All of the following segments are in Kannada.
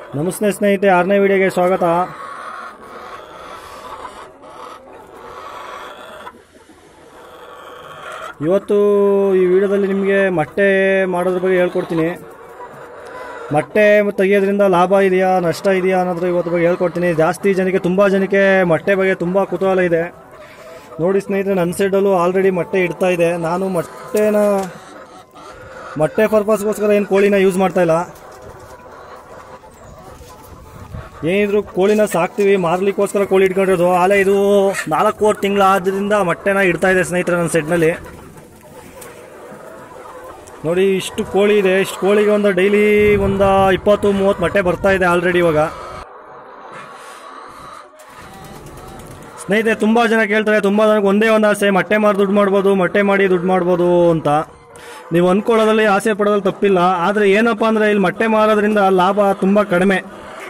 ನಮಸ್ತೆ ಸ್ನೇಹಿತರೆ, 6ನೇ ವಿಡಿಯೋಗೆ ಸ್ವಾಗತ. ಇವತ್ತು ಈ ವಿಡಿಯೋದಲ್ಲಿ ನಿಮಗೆ ಮೊಟ್ಟೆ ಮಾಡೋದ್ರ ಬಗ್ಗೆ ಹೇಳ್ಕೊಡ್ತೀನಿ. ಮೊಟ್ಟೆ ತೆಗೆಯೋದ್ರಿಂದ ಲಾಭ ಇದೆಯಾ ನಷ್ಟ ಇದೆಯಾ ಅನ್ನೋದ್ರ ಇವತ್ತು ಬಗ್ಗೆ ಹೇಳ್ಕೊಡ್ತೀನಿ. ಜಾಸ್ತಿ ಜನಕ್ಕೆ, ತುಂಬ ಜನಕ್ಕೆ ಮೊಟ್ಟೆ ಬಗ್ಗೆ ತುಂಬ ಕುತೂಹಲ ಇದೆ. ನೋಡಿ ಸ್ನೇಹಿತರೆ, ನನ್ನ ಸೈಡಲ್ಲೂ ಆಲ್ರೆಡಿ ಮೊಟ್ಟೆ ಇಡ್ತಾ ಇದೆ. ನಾನು ಮೊಟ್ಟೆ ಪರ್ಪಸ್ಗೋಸ್ಕರ ಏನು ಕೋಳಿನ ಯೂಸ್ ಮಾಡ್ತಾಯಿಲ್ಲ. ಏನಿದ್ರು ಕೋಳಿನ ಸಾಕ್ತೀವಿ, ಮಾರಲಿಕ್ಕೋಸ್ಕರ ಕೋಳಿ ಇಟ್ಕೊಂಡಿರೋದು. ಆಲೆ ಇದು 4 ತಿಂಗಳು ಆದ್ದರಿಂದ ಮೊಟ್ಟೆನ ಇಡ್ತಾ ಇದೆ ಸ್ನೇಹಿತರೆ ನನ್ನ ಸೆಟ್ನಲ್ಲಿ. ನೋಡಿ, ಇಷ್ಟು ಕೋಳಿ ಇದೆ. ಇಷ್ಟು ಕೋಳಿಗೆ ಒಂದು ಡೈಲಿ ಒಂದು 20-30 ಮೊಟ್ಟೆ ಬರ್ತಾ ಇದೆ ಆಲ್ರೆಡಿ ಇವಾಗ. ಸ್ನೇಹಿತರೆ, ತುಂಬ ಜನ ಕೇಳ್ತಾರೆ, ತುಂಬ ಜನಕ್ಕೆ ಒಂದೇ ಒಂದು ಆಸೆ, ಮೊಟ್ಟೆ ಮಾರಿ ದುಡ್ಡು ಮಾಡ್ಬೋದು, ಮೊಟ್ಟೆ ಮಾಡಿ ದುಡ್ಡು ಮಾಡ್ಬೋದು ಅಂತ. ನೀವು ಅಂದ್ಕೊಳ್ಳೋದ್ರಲ್ಲಿ ಆಸೆ ಪಡೋದ್ರಲ್ಲಿ ತಪ್ಪಿಲ್ಲ. ಆದರೆ ಏನಪ್ಪ ಅಂದರೆ ಇಲ್ಲಿ ಮೊಟ್ಟೆ ಮಾರೋದ್ರಿಂದ ಲಾಭ ತುಂಬ ಕಡಿಮೆ.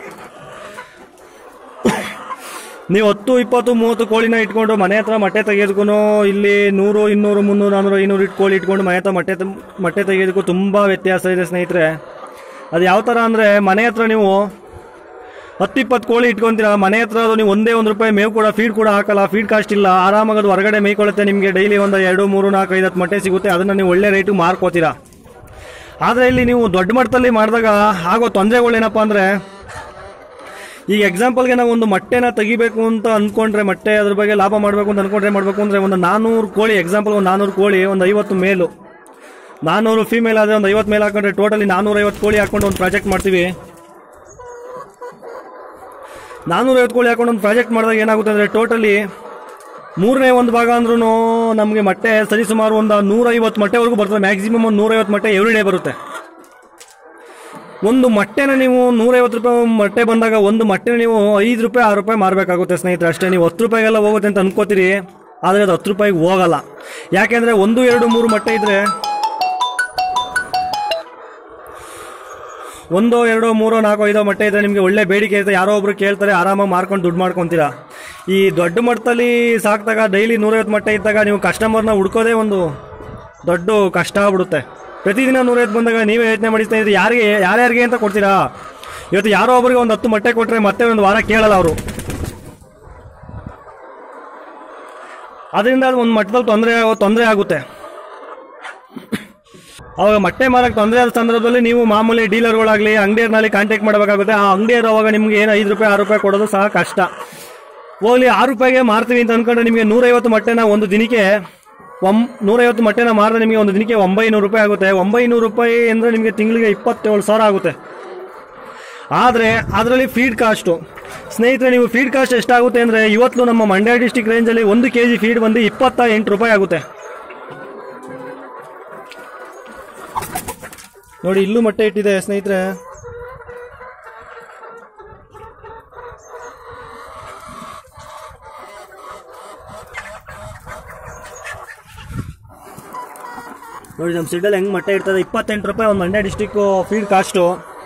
ನೀವು 10, 20, 30 ಕೋಳಿನ ಇಟ್ಕೊಂಡು ಮನೆ ಹತ್ರ ಮೊಟ್ಟೆ ತೆಗೆಯೋದಕ್ಕೂ, ಇಲ್ಲಿ 100, 200, 300, 400, 500 ಕೋಳಿ ಇಟ್ಕೊಂಡು ಮನೆ ಹತ್ರ ಮೊಟ್ಟೆ ತೆಗೆಯೋದಕ್ಕೂ ತುಂಬ ವ್ಯತ್ಯಾಸ ಇದೆ ಸ್ನೇಹಿತರೆ. ಅದು ಯಾವ ಥರ ಅಂದರೆ, ಮನೆ ಹತ್ರ ನೀವು 10-20 ಕೋಳಿ ಇಟ್ಕೊತೀರಾ. ಮನೆ ಹತ್ರ ಅದು ನೀವು ಒಂದೇ ₹1 ಮೇವು ಕೂಡ, ಫೀಡ್ ಕೂಡ ಹಾಕಲ್ಲ, ಫೀಡ್ ಕಾಸ್ಟ್ ಇಲ್ಲ. ಆರಾಮಾಗಿ ಅದು ಹೊರಗಡೆ ಮೇಯ್ಕೊಳ್ಳುತ್ತೆ. ನಿಮಗೆ ಡೈಲಿ ಒಂದು 2, 3, 4, 5, 10 ಮೊಟ್ಟೆ ಸಿಗುತ್ತೆ. ಅದನ್ನು ನೀವು ಒಳ್ಳೆ ರೇಟಿಗೆ ಮಾರ್ಕೋತೀರಾ. ಆದರೆ ಇಲ್ಲಿ ನೀವು ದೊಡ್ಡ ಮಟ್ಟದಲ್ಲಿ ಮಾಡಿದಾಗ ಆಗೋ ತೊಂದರೆಗಳೇನಪ್ಪ ಅಂದರೆ, ಈಗ ಎಕ್ಸಾಂಪಲ್ಗೆ ನಾವು ಒಂದು ಮೊಟ್ಟೆನ ತೆಗಿಬೇಕು ಅಂತ ಅಂದ್ಕೊಂಡ್ರೆ, ಮೊಟ್ಟೆ ಅದ್ರ ಬಗ್ಗೆ ಲಾಭ ಮಾಡಬೇಕು ಅಂತ ಅಂದ್ಕೊಂಡ್ರೆ, ಮಾಡಬೇಕು ಅಂದರೆ ಒಂದು 400 ಕೋಳಿ, ಎಕ್ಸಾಂಪಲ್ ಒಂದು 400 ಕೋಳಿ, ಒಂದು 50 ಮೇಲು, 400 ಫೀಮೇಲ್ ಆದರೆ ಒಂದು 50 ಮೇಲ್ ಹಾಕೊಂಡ್ರೆ ಟೋಟಲಿ 450 ಕೋಳಿ ಹಾಕೊಂಡು ಒಂದು ಪ್ರಾಜೆಕ್ಟ್ ಮಾಡ್ತೀವಿ. 450 ಕೋಳಿ ಹಾಕೊಂಡು ಒಂದು ಪ್ರಾಜೆಕ್ಟ್ ಮಾಡಿದಾಗ ಏನಾಗುತ್ತೆ ಅಂದರೆ, ಟೋಟಲಿ 3ನೇ ಒಂದು ಭಾಗ ಅಂದ್ರೂ ನಮಗೆ ಮೊಟ್ಟೆ ಸರಿಸುಮಾರು ಒಂದು 150 ಮೊಟ್ಟೆವರೆಗೂ ಬರ್ತದೆ. ಮ್ಯಾಕ್ಸಿಮಮ್ ಒಂದು 150 ಮೊಟ್ಟೆ ಎವ್ರಿ ಡೇ ಬರುತ್ತೆ. ಒಂದು ಮೊಟ್ಟೆನ ನೀವು ₹150 ಮೊಟ್ಟೆ ಬಂದಾಗ ಒಂದು ಮೊಟ್ಟೆನ ನೀವು ₹5, ₹6 ಮಾರಬೇಕಾಗುತ್ತೆ ಸ್ನೇಹಿತರೆ. ಅಷ್ಟೇ. ನೀವು ₹10 ಹೋಗುತ್ತೆ ಅಂತ ಅನ್ಕೋತೀರಿ, ಆದರೆ ಅದು ₹10 ಹೋಗಲ್ಲ. ಯಾಕೆಂದರೆ 1, 2, 3 ಮೊಟ್ಟೆ ಇದ್ದರೆ, 1, 2, 3, 4, 5 ಮೊಟ್ಟೆ ಇದ್ದರೆ ನಿಮಗೆ ಒಳ್ಳೆ ಬೇಡಿಕೆ ಇರುತ್ತೆ. ಯಾರೋ ಒಬ್ರು ಕೇಳ್ತಾರೆ, ಆರಾಮಾಗಿ ಮಾರ್ಕೊಂಡು ದುಡ್ಡು ಮಾಡ್ಕೊತೀರಾ. ಈ ದೊಡ್ಡ ಮಟ್ಟದಲ್ಲಿ ಸಾಕಿದಾಗ ಡೈಲಿ 150 ಮೊಟ್ಟೆ ಇದ್ದಾಗ ನೀವು ಕಸ್ಟಮರ್ನ ಹುಡ್ಕೋದೇ ಒಂದು ದೊಡ್ಡ ಕಷ್ಟ ಆಗ್ಬಿಡುತ್ತೆ. ಪ್ರತಿದಿನ 150 ಬಂದಾಗ ನೀವೇ ಯೋಚನೆ ಮಾಡಿ ಸ್ನೇಹಿತರೆ, ಯಾರ್ಯಾರಿಗೆ ಅಂತ ಕೊಡ್ತೀರಾ? ಇವತ್ತು ಯಾರೋ ಒಬ್ರಿಗೆ ಒಂದು 10 ಮೊಟ್ಟೆ ಕೊಟ್ಟರೆ ಮತ್ತೆ ಒಂದು ವಾರ ಕೇಳಲ್ಲ ಅವರು. ಅದರಿಂದ ಅದು ಒಂದು ಮಟ್ಟದಲ್ಲಿ ತೊಂದರೆ ಆಗುತ್ತೆ. ಅವಾಗ ಮೊಟ್ಟೆ ಮಾರಕ್ಕೆ ತೊಂದರೆ ಆದ ಸಂದರ್ಭದಲ್ಲಿ ನೀವು ಮಾಮೂಲಿ ಡೀಲರ್ಗಳಾಗಲಿ ಅಂಗಡಿಯರ್ನಲ್ಲಿ ಕಾಂಟ್ಯಾಕ್ಟ್ ಮಾಡಬೇಕಾಗುತ್ತೆ. ಆ ಅಂಗಡಿಯರು ಅವಾಗ ನಿಮ್ಗೆ ಏನು ₹5, ₹6 ಕೊಡೋದು ಸಹ ಕಷ್ಟ. ಹೋಗ್ಲಿ, ₹6ಗೆ ಮಾರ್ತೀವಿ ಅಂತ ಅಂದ್ಕೊಂಡ್ರೆ ನಿಮಗೆ 150 ಮೊಟ್ಟೆನ ಒಂದು ದಿನಕ್ಕೆ 150 ಮೊಟ್ಟೆನ ಮಾರಿದ್ರೆ ನಿಮಗೆ ಒಂದು ದಿನಕ್ಕೆ ₹900 ಆಗುತ್ತೆ. ₹900 ಅಂದರೆ ನಿಮಗೆ ತಿಂಗಳಿಗೆ 27,000 ಆಗುತ್ತೆ. ಆದರೆ ಅದರಲ್ಲಿ ಫೀಡ್ ಕಾಸ್ಟು ಸ್ನೇಹಿತರೆ, ನೀವು ಫೀಡ್ ಕಾಸ್ಟ್ ಎಷ್ಟಾಗುತ್ತೆ ಅಂದರೆ, ಇವತ್ತು ನಮ್ಮ ಮಂಡ್ಯ ಡಿಸ್ಟಿಕ್ ರೇಂಜಲ್ಲಿ 1 kg ಫೀಡ್ ಬಂದು ₹28 ಆಗುತ್ತೆ. ನೋಡಿ, ಇಲ್ಲೂ ಮೊಟ್ಟೆ ಇಟ್ಟಿದೆ ಸ್ನೇಹಿತರೆ. ನೋಡಿ, ನಮ್ಮ ಸಿಡ್ಡಲ್ಲಿ ಹೆಂಗೆ ಮೊಟ್ಟೆ ಇರ್ತದೆ. ₹28 ಒಂದು ಮಂಡ್ಯ ಡಿಸ್ಟಿಕ್ಕು ಫೀಡ್ ಕಾಸ್ಟು.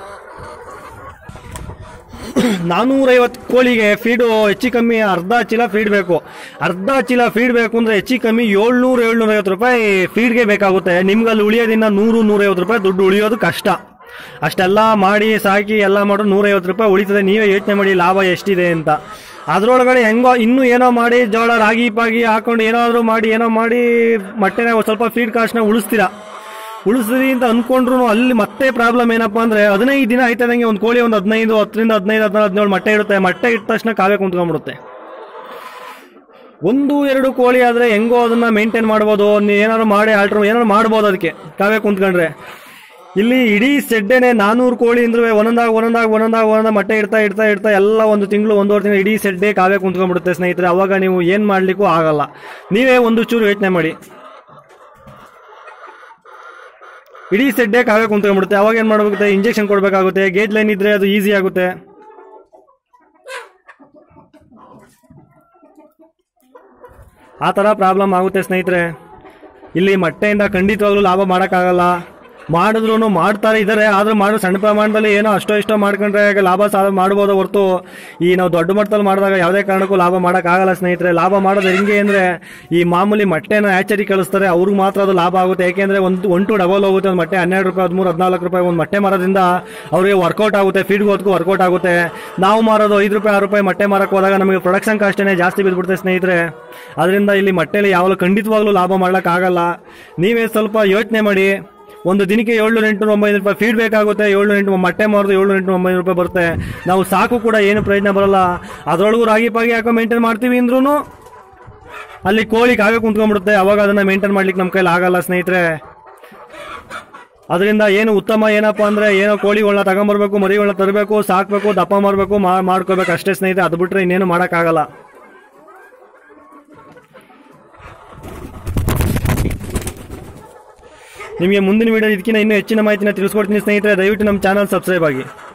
450 ಕೋಳಿಗೆ ಫೀಡು ಹೆಚ್ಚು ಕಮ್ಮಿ ಅರ್ಧ ಚೀಲ ಫೀಡ್ ಬೇಕು. ಅರ್ಧ ಚೀಲ ಫೀಡ್ ಬೇಕು ಅಂದರೆ ಹೆಚ್ಚು ಕಮ್ಮಿ ₹700-750 ಫೀಡ್ಗೆ ಬೇಕಾಗುತ್ತೆ. ನಿಮ್ಗಲ್ಲಿ ಉಳಿಯೋದಿನ್ನ ₹100-150 ದುಡ್ಡು ಉಳಿಯೋದು ಕಷ್ಟ. ಅಷ್ಟೆಲ್ಲ ಮಾಡಿ ಸಾಕಿ ಎಲ್ಲ ಮಾಡೋ ₹150 ಉಳಿತದೆ. ನೀವೇ ಯೋಚನೆ ಮಾಡಿ ಲಾಭ ಎಷ್ಟಿದೆ ಅಂತ. ಅದರೊಳಗಡೆ ಹೆಂಗೋ ಇನ್ನೂ ಏನೋ ಮಾಡಿ ಜೋಳ ರಾಗಿ ಪಾಗಿ ಹಾಕೊಂಡು ಏನಾದರೂ ಮಾಡಿ ಮೊಟ್ಟೆನ ಸ್ವಲ್ಪ ಫೀಡ್ ಕಾಸ್ಟ್ನ ಉಳಿಸ್ತೀರಿ ಅಂತ ಅಂದ್ಕೊಂಡ್ರು ಅಲ್ಲಿ ಮತ್ತೆ ಪ್ರಾಬ್ಲಮ್ ಏನಪ್ಪ ಅಂದರೆ, 15 ದಿನ ಆಯ್ತದಂಗೆ ಒಂದು ಕೋಳಿ ಒಂದು 10ರಿಂದ 15, 16, 17 ಮೊಟ್ಟೆ ಇಡುತ್ತೆ. ಮೊಟ್ಟೆ ಇಟ್ಟ ತಕ್ಷಣ ಕಾವೇ ಕುಂತ್ಕೊಂಡ್ಬಿಡುತ್ತೆ. 1, 2 ಕೋಳಿ ಆದರೆ ಹೆಂಗೋ ಅದನ್ನು ಮೇಂಟೈನ್ ಮಾಡ್ಬೋದು. ಏನಾದ್ರು ಮಾಡಿ ಏನಾದ್ರು ಮಾಡ್ಬೋದು ಅದಕ್ಕೆ ಕಾವೇ ಕುಂತ್ಕೊಂಡ್ರೆ. ಇಲ್ಲಿ ಇಡೀ ಸೆಡ್ಡೇನೆ 400 ಕೋಳಿ ಅಂದ್ರೆ ಒಂದೊಂದಾಗ ಮೊಟ್ಟೆ ಇಡ್ತಾ ಎಲ್ಲ ಒಂದು ತಿಂಗಳು 1.5 ತಿಂಗಳು ಇಡೀ ಸೆಡ್ಡೇ ಕಾವೇ ಕುಂತ್ಕೊಂಡ್ಬಿಡುತ್ತೆ ಸ್ನೇಹಿತರೆ. ಅವಾಗ ನೀವು ಏನು ಮಾಡಲಿಕ್ಕೂ ಆಗಲ್ಲ. ನೀವೇ ಒಂದು ಚೂರು ಯೋಚನೆ ಮಾಡಿ. ಇಡೀ ಸೆಡ್ಡೇ ಕಾವೇ ಕುಂತ್ಕೊಂಡ್ಬಿಡುತ್ತೆ. ಅವಾಗ ಏನು ಮಾಡಬೇಕಾಗುತ್ತೆ? ಇಂಜೆಕ್ಷನ್ ಕೊಡಬೇಕಾಗುತ್ತೆ. ಗೇಟ್ ಲೈನ್ ಇದ್ದರೆ ಅದು ಈಸಿ ಆಗುತ್ತೆ. ಆ ಥರ ಪ್ರಾಬ್ಲಮ್ ಆಗುತ್ತೆ ಸ್ನೇಹಿತರೆ. ಇಲ್ಲಿ ಮೊಟ್ಟೆಯಿಂದ ಖಂಡಿತವಾಗ್ಲೂ ಲಾಭ ಮಾಡೋಕ್ಕಾಗಲ್ಲ. ಮಾಡಿದ್ರು ಮಾಡ್ತಾರೆ ಇದ್ದಾರೆ, ಆದ್ರೂ ಮಾಡೋ ಸಣ್ಣ ಪ್ರಮಾಣದಲ್ಲಿ ಏನೋ ಅಷ್ಟೋ ಇಷ್ಟೋ ಮಾಡ್ಕೊಂಡ್ರೆ ಲಾಭ ಮಾಡ್ಬೋದು ಹೊರತು ಈ ನಾವು ದೊಡ್ಡ ಮಟ್ಟದಲ್ಲಿ ಮಾಡಿದಾಗ ಯಾವುದೇ ಕಾರಣಕ್ಕೂ ಲಾಭ ಮಾಡೋಕ್ಕಾಗಲ್ಲ ಸ್ನೇಹಿತರೆ. ಲಾಭ ಮಾಡೋದು ಹೆಂಗೆ ಅಂದರೆ, ಈ ಮಾಮೂಲಿ ಮೊಟ್ಟೆನ ಹ್ಯಾಚರಿ ಕಳಿಸ್ತಾರೆ ಅವ್ರಿಗೆ ಮಾತ್ರ ಅದು ಲಾಭ ಆಗುತ್ತೆ. ಯಾಕೆಂದರೆ ಒಂದು ಟು ಡಬಲ್ ಹೋಗುತ್ತೆ. ಒಂದು ಮೊಟ್ಟೆ 12 ರೂಪಾಯಿ 13 14 ರೂಪಾಯಿ ಒಂದು ಮೊಟ್ಟೆ ಮಾರೋದ್ರಿಂದ ಅವರಿಗೆ ವರ್ಕೌಟ್ ಆಗುತ್ತೆ, ಫೀಡ್ಗೆ ಹೊತ್ಕೊ ವರ್ಕೌಟ್ ಆಗುತ್ತೆ. ನಾವು ಮಾರೋದು 5 ರೂಪಾಯಿ 6 ರೂಪಾಯಿ ಮೊಟ್ಟೆ ಮಾರಕ್ಕೆ ಹೋದಾಗ ನಮಗೆ ಪ್ರೊಡಕ್ಷನ್ ಕಾಸ್ಟೇ ಜಾಸ್ತಿ ಬಿದ್ದುಬಿಡುತ್ತೆ ಸ್ನೇಹಿತರೆ. ಅದರಿಂದ ಇಲ್ಲಿ ಮೊಟ್ಟೆಲಿ ಯಾವಾಗಲೂ ಖಂಡಿತವಾಗ್ಲೂ ಲಾಭ ಮಾಡೋಕ್ಕಾಗಲ್ಲ. ನೀವೇ ಸ್ವಲ್ಪ ಯೋಚನೆ ಮಾಡಿ. ಒಂದು ದಿನಕ್ಕೆ 700-800-900 ರೂಪಾಯಿ ಫೀಡ್ ಬೇಕಾಗುತ್ತೆ. 700-800 ಮೊಟ್ಟೆ ಮಾರೋದು 700-800-900 ರೂಪಾಯಿ ಬರುತ್ತೆ. ನಾವು ಸಾಕು ಕೂಡ ಏನು ಪ್ರಯೋಜನ ಬರಲ್ಲ. ಅದರೊಳಗೂ ರಾಗಿ ಪಾಗಿ ಹಾಕೋ ಮೇಂಟೈನ್ ಮಾಡ್ತೀವಿ ಅಂದ್ರೂ ಅಲ್ಲಿ ಕೋಳಿ ಕಾಗೆ ಕುಂತ್ಕೊಂಡ್ಬಿಡುತ್ತೆ. ಅವಾಗ ಅದನ್ನು ಮೇಂಟೈನ್ ಮಾಡ್ಲಿಕ್ಕೆ ನಮ್ಮ ಕೈಲಿ ಆಗಲ್ಲ ಸ್ನೇಹಿತರೆ. ಅದರಿಂದ ಏನು ಉತ್ತಮ ಏನಪ್ಪ ಅಂದರೆ, ಏನೋ ಕೋಳಿಗಳನ್ನ ತಗೊಂಬರ್ಬೇಕು, ಮರಿಗಳನ್ನ ತರಬೇಕು, ಸಾಕಬೇಕು, ದಪ್ಪ ಮಾಡಬೇಕು, ಮಾಡ್ಕೋಬೇಕು ಅಷ್ಟೇ ಸ್ನೇಹಿತರೆ. ಅದು ಬಿಟ್ಟರೆ ಇನ್ನೇನು ಮಾಡೋಕ್ಕಾಗಲ್ಲ. ನಿಮಗೆ ಮುಂದಿನ ವಿಡಿಯೋ ಇದಕ್ಕಿಂತ ಇನ್ನೂ ಹೆಚ್ಚಿನ ಮಾಹಿತಿನ ತಿಳಿಸ್ಕೊಡ್ತೀನಿ ಸ್ನೇಹಿತರೆ. ದಯವಿಟ್ಟು ನಮ್ಮ ಚಾನಲ್ ಸಬ್ಸ್ಕ್ರೈಬ್ ಆಗಿ.